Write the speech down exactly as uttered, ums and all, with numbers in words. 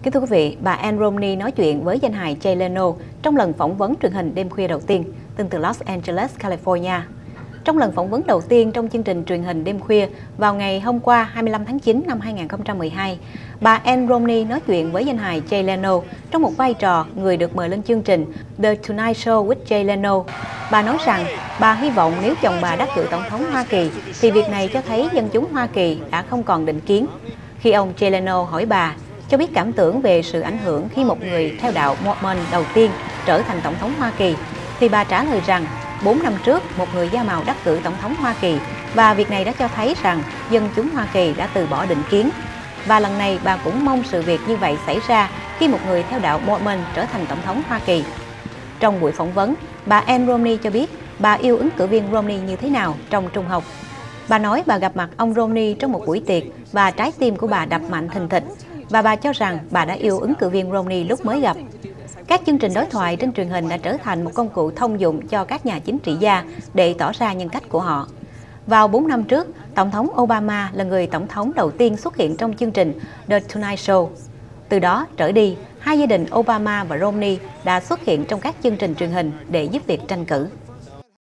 Kính thưa quý vị, bà Ann Romney nói chuyện với danh hài Jay Leno trong lần phỏng vấn truyền hình đêm khuya đầu tiên, từng từ Los Angeles, California. Trong lần phỏng vấn đầu tiên trong chương trình truyền hình đêm khuya vào ngày hôm qua hai mươi lăm tháng chín năm hai nghìn không trăm mười hai, bà Ann Romney nói chuyện với danh hài Jay Leno trong một vai trò người được mời lên chương trình The Tonight Show with Jay Leno. Bà nói rằng bà hy vọng nếu chồng bà đắc cử tổng thống Hoa Kỳ thì việc này cho thấy dân chúng Hoa Kỳ đã không còn định kiến. Khi ông Jay Leno hỏi bà cho biết cảm tưởng về sự ảnh hưởng khi một người theo đạo Mormon đầu tiên trở thành tổng thống Hoa Kỳ, thì bà trả lời rằng bốn năm trước một người da màu đắc cử tổng thống Hoa Kỳ và việc này đã cho thấy rằng dân chúng Hoa Kỳ đã từ bỏ định kiến. Và lần này bà cũng mong sự việc như vậy xảy ra khi một người theo đạo Mormon trở thành tổng thống Hoa Kỳ. Trong buổi phỏng vấn, bà Ann Romney cho biết bà yêu ứng cử viên Romney như thế nào trong trung học. Bà nói bà gặp mặt ông Romney trong một buổi tiệc và trái tim của bà đập mạnh thình thịch. Và bà cho rằng bà đã yêu ứng cử viên Romney lúc mới gặp. Các chương trình đối thoại trên truyền hình đã trở thành một công cụ thông dụng cho các nhà chính trị gia để tỏ ra nhân cách của họ. Vào bốn năm trước, Tổng thống Obama là người tổng thống đầu tiên xuất hiện trong chương trình The Tonight Show. Từ đó trở đi, hai gia đình Obama và Romney đã xuất hiện trong các chương trình truyền hình để giúp việc tranh cử.